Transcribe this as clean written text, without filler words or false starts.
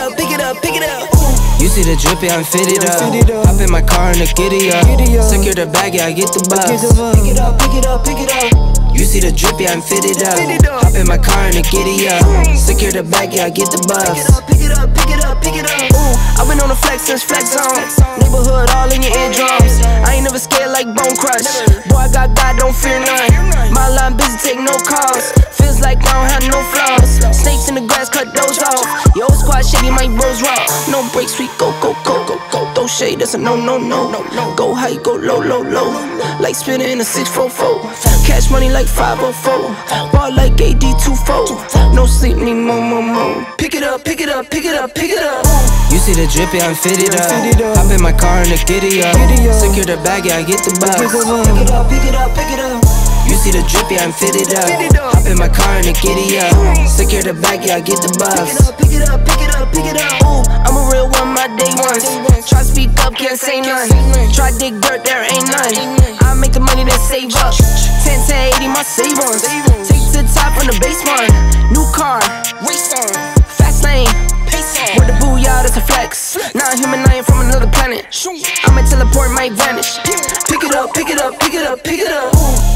up, pick it up, pick it up. You see the drippy, I'm fitted up. Hop in my car and the giddy up. Secure the bag, yeah, I get the bus. Pick it up, pick it up, pick it up. You see the drippy, I'm fitted up. Hop in my car and the giddy up. Secure the bag, yeah, I get the bus. Pick it up, pick it up, pick it up. Ooh, I've been on the flex since flex zone. Neighborhood all in your eardrums. I ain't never scared like Bone Crush. Boy, I got God, don't fear none. My line busy, take no calls. Feels like I don't have no flaws. Snakes in the grass, cut those off. Yo, squad shady, my bros raw. No breaks, we go, go, go, go, go. Throw shade, that's a no, no, no. Go high, go low, low, low. Like spinning in a 644. Cash money like 504. Ball like AD24. No sleep, need more, more, more. Pick it up, pick it up, pick it up, pick it up. You see the drippy, I'm fitted up. Hop in my car and the giddy up. Secure the bag, yeah, I get the bus. Pick it up, pick it up, pick it up. You see the drippy, I'm fitted up. Hop in my car and the giddy up. Secure the bag, yeah, I get the bus. Pick it up, pick it up, pick it up. Ooh, I'm a real one, my day ones. Try speak up, can't say none. Try dig dirt, there ain't none. I make the money that save up. 10 to 80, my save ones. Take to the top on the base one. New car, race on. Fast lane, pace on. With the booyah, that's a flex. Not human, I ain't from another planet. I'ma teleport, might vanish. Pick it up, pick it up, pick it up, pick it up.